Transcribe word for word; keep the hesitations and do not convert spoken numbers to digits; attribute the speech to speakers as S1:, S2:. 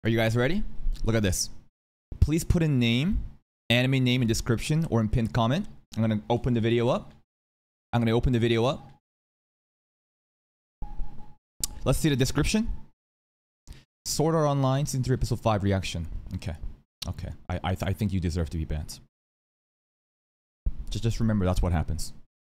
S1: Are you guys ready? Look at this. Please put in name, anime name in description or in pinned comment. I'm gonna open the video up. I'm gonna open the video up. Let's see the description. Sword Art Online Season three Episode five reaction. Okay. Okay. I I, th I think you deserve to be banned. Just, just remember that's what happens.